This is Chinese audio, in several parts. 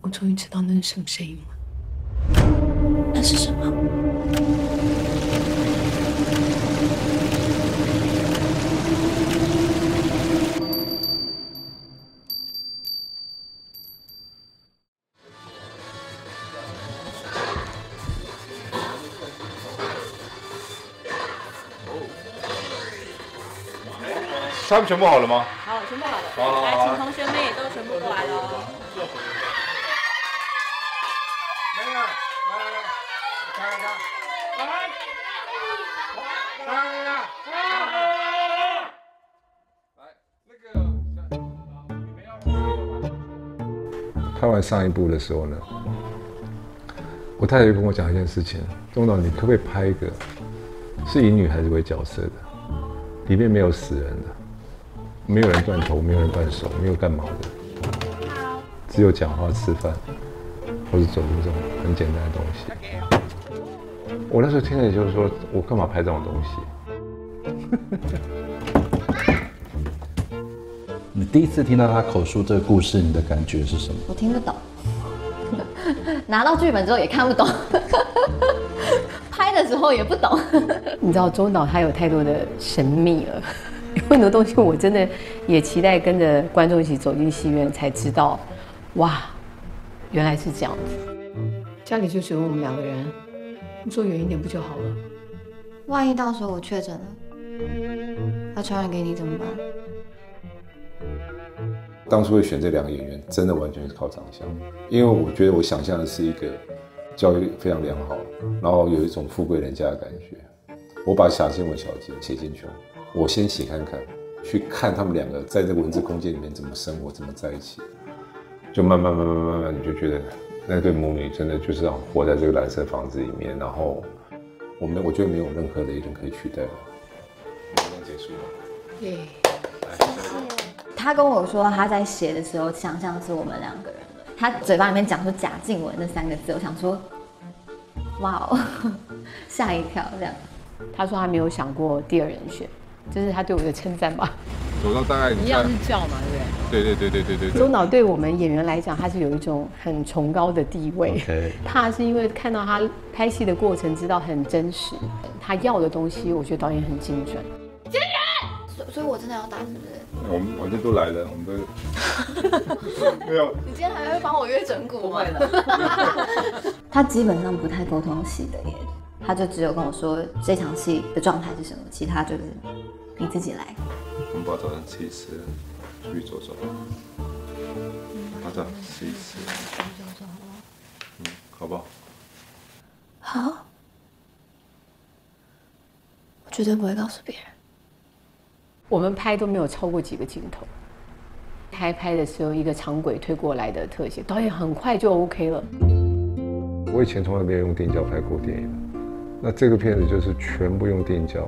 我终于知道那是什么声音了。那是什么？ 他们全部好了吗？ 好，全部好了。 好， 来，请同学们也都全部过来喽。 来，看，拍完上一部的时候呢，我太太就跟我讲一件事情：钟导，你可不可以拍一个是以女孩子为角色的，里面没有死人的，没有人断头，没有人断手，没有干嘛的，只有讲话、吃饭或者走路这种很简单的东西。我那时候听了就是说，我干嘛拍这种东西？ 你第一次听到他口述这个故事，你的感觉是什么？ 我听不懂，拿到剧本之后也看不懂，拍的时候也不懂。 你知道周导他有太多的神秘了，有很多东西我真的也期待跟着观众一起走进戏院才知道，哇，原来是这样子。家里就只有我们2个人，你坐远一点不就好了？ 万一到时候我确诊了，他传染给你怎么办？ 当初会选这2个演员，真的完全是靠长相，因为我觉得我想象的是一个教育非常良好，然后有一种富贵人家的感觉。我把贾静雯小姐写进去，我先写看看，去看他们2个在这个文字空间里面怎么生活，怎么在一起，就慢慢，你就觉得那对母女真的就是要活在这个蓝色房子里面，然后我觉得没有任何的一人可以取代了。这样结束了。 对。 他跟我说他在写的时候想象是我们2个人的，他嘴巴里面讲出贾静雯那3个字，我想说，哇哦，吓一跳这样。 他说他没有想过第2人选，这是他对我的称赞吧。 走到大概一样是叫嘛，对不对？ 对。 周导对我们演员来讲，他是有一种很崇高的地位。他是因为看到他拍戏的过程，知道很真实，他要的东西，我觉得导演很精准。 金源，所以我真的要打，是不是？ 我们反正都来了，我们都没有。 你今天还会帮我约整蛊吗？不会了。他基本上不太沟通戏的耶，他就只有跟我说这场戏的状态是什么，其他就是你自己来。 我们把早餐吃一吃，出去走走。好的，吃一吃。好不好？ 好。我绝对不会告诉别人。 我们拍都没有超过几个镜头，开拍的时候一个长轨推过来的特写，导演很快就 OK 了。 我以前从来没有用定焦拍过电影，那这个片子就是全部用定焦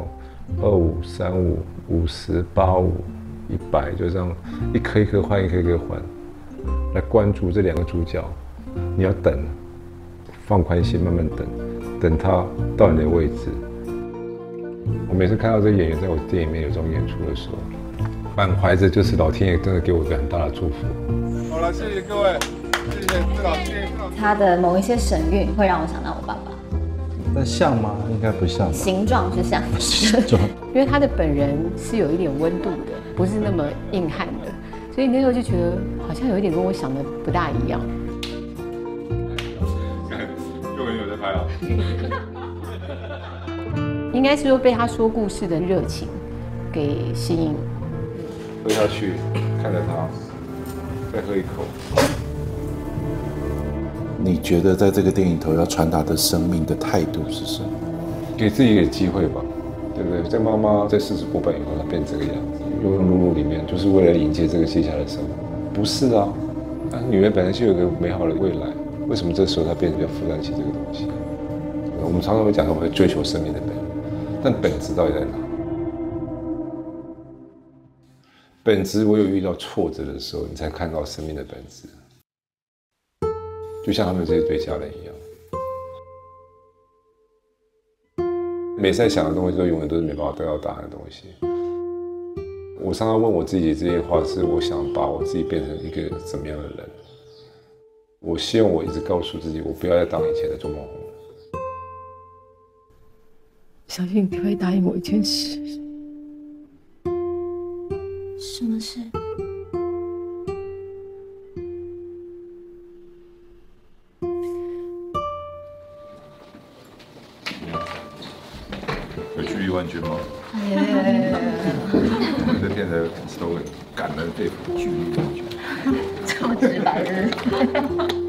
，25、35、50、85、100，就这样一颗一颗换，一颗一颗换，来关注这2个主角。你要等，放宽心，慢慢等，等他到你的位置。我每次看到这个演员在我电影里面有这种演出的时候，满怀着就是老天爷真的给我一个很大的祝福。好了，谢谢各位，谢谢这老天爷。 他的某一些神韵会让我想到我爸爸。 但像吗？应该不像吧。 形状是像， 形状。 因为他的本人是有一点温度的，不是那么硬汉的，所以那时候就觉得好像有一点跟我想的不大一样。 又有在拍啊。 应该是说被他说故事的热情给吸引。 喝下去，看着他，再喝一口。 你觉得在这个电影头要传达的生命的态度是什么？ 给自己一个机会吧，对不对？这妈妈在40过半以后，她变这个样子，庸庸碌碌里面，就是为了迎接这个接下来的生活。不是啊，女人本来就有个美好的未来，为什么这时候她变得要负担起这个东西？我们常常会讲说，我们会追求生命的本质，但本质到底在哪？本质唯有遇到挫折的时候，你才看到生命的本质。就像他们这一对家人一样，每次在想的东西都永远都是没办法得到答案的东西。我常常问我自己这些话，是我想把我自己变成一个怎么样的人。 我希望我一直告诉自己，我不要再当以前的钟孟宏了。 小新，你可不可以答应我一件事？ 什么事？ 有去1万军吗？我们这店的 slogan 感人肺腑，去1万军。 这么直白的。